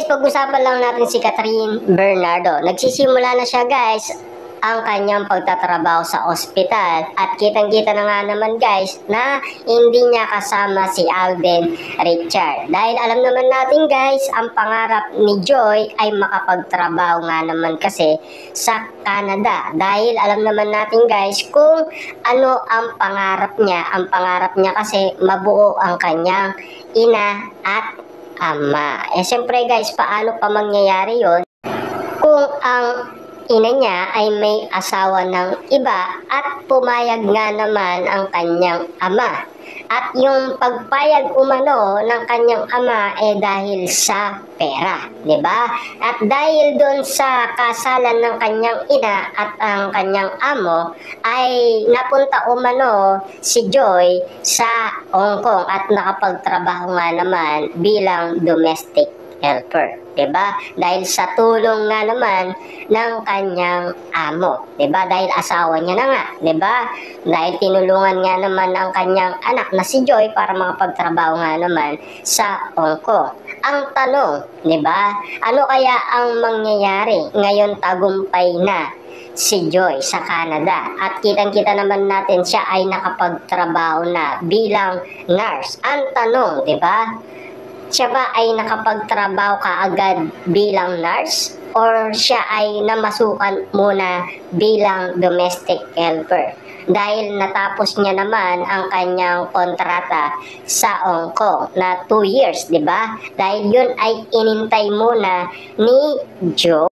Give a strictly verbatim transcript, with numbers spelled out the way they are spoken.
guys, pag-usapan lang natin si Catherine Bernardo. Nagsisimula na siya guys ang kanyang pagtatrabaho sa ospital at kitang-kita na nga naman guys na hindi niya kasama si Alden Richard. Dahil alam naman natin guys, ang pangarap ni Joy ay makapagtrabaho nga naman kasi sa Canada. Dahil alam naman natin guys kung ano ang pangarap niya. Ang pangarap niya kasi mabuo ang kanyang ina at ama. Eh siyempre guys, paano pa mangyayari yon kung ang ina niya ay may asawa ng iba at pumayag nga naman ang kanyang ama. At yung pagpayag umano ng kanyang ama eh dahil sa pera, di ba? At dahil doon sa kasalan ng kanyang ina at ang kanyang amo ay napunta umano si Joy sa Hong Kong at nakapagtrabaho nga naman bilang domestic helper, 'di ba? Dahil sa tulong nga naman ng kanyang amo, 'di ba? Dahil asawa niya na nga, 'di ba? Dahil tinulungan nga naman ang kanyang anak na si Joy para makapagtrabaho nga naman sa Hong Kong. Ang tanong, 'di ba? Ano kaya ang mangyayari ngayon tagumpay na si Joy sa Canada at kitang-kita naman natin siya ay nakapagtrabaho na bilang nurse. Ang tanong, 'di ba? Siya ba ay nakapagtrabaho kaagad bilang nurse or siya ay namasukan muna bilang domestic helper? Dahil natapos niya naman ang kanyang kontrata sa Hong Kong na two years, di ba? Dahil yun ay inintay muna ni Joe.